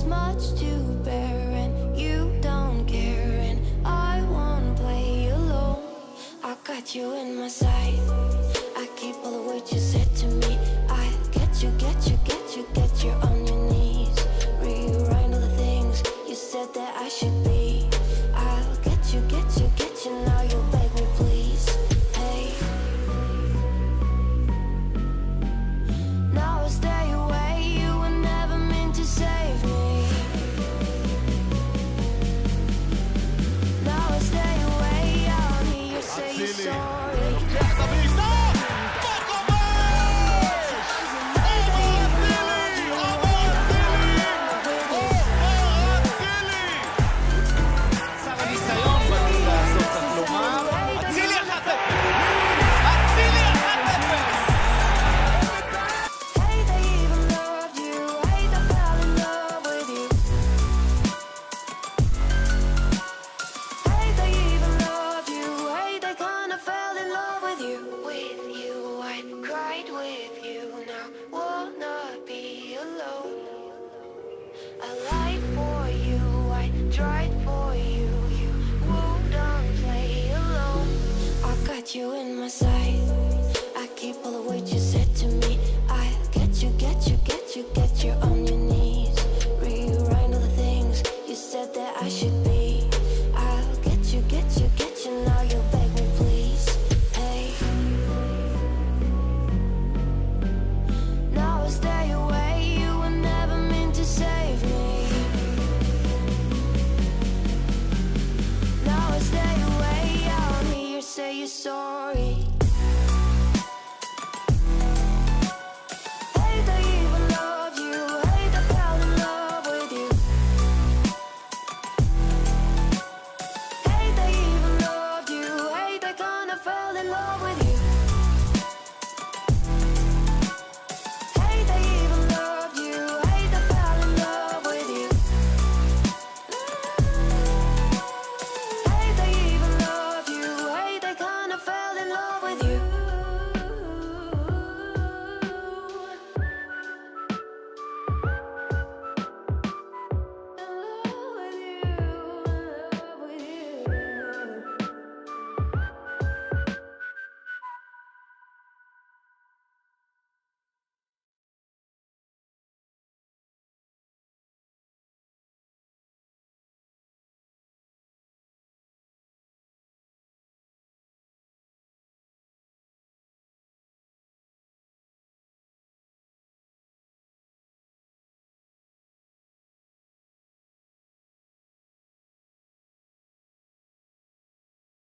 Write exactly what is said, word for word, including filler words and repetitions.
much to bear, and you don't care, and I won't play alone. I got you in my sight, I keep all the words you said to me. I get you, get you, get you, get you on your knees. Rewrite all the things you said that I should be. I'll get you, get you, get you, now you beg me please. Hey, now I stay away, you were never meant to save me. Now I stay away, I don't hear you say you're sorry. לוקח את הבעיטה! בכובש! עומר אצילי! עומר אצילי! עומר אצילי! שר הניסיון בליגה הזאת צריך לומר. אצילי אחת אפס! אצילי אחת אפס! Hey, they even loved you, hey, they fell in love with you. Hey, they even loved you, hey, they kinda fell in love with you. With you, I cried with you, now will not be alone. I lied for you, I tried for you, you wouldn't play alone. I got you in my sight, I keep all the words you said to me. I get you, get you, get you, get your own